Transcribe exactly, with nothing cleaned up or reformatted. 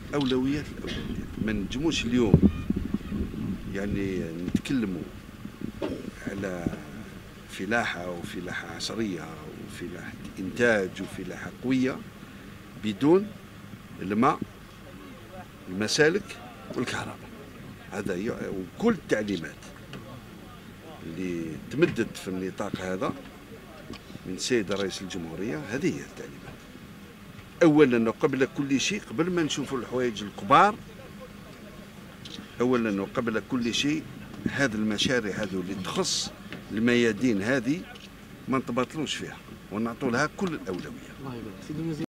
أولويات الأولويات، ما نجموش اليوم يعني نتكلموا على فلاحة وفلاحة عصرية وفلاحة إنتاج وفلاحة قوية بدون الماء، المسالك والكهرباء. هذا وكل التعليمات اللي تمدت في النطاق هذا من سيد رئيس الجمهورية، هذه هي التعليمات. أولا وقبل كل شيء، قبل ما نشوفوا الحوايج الكبار، أولا وقبل كل شيء هذه المشاريع هذو اللي تخص الميادين هذه ما نتباطلوش فيها ونعطوا لها كل الأولوية.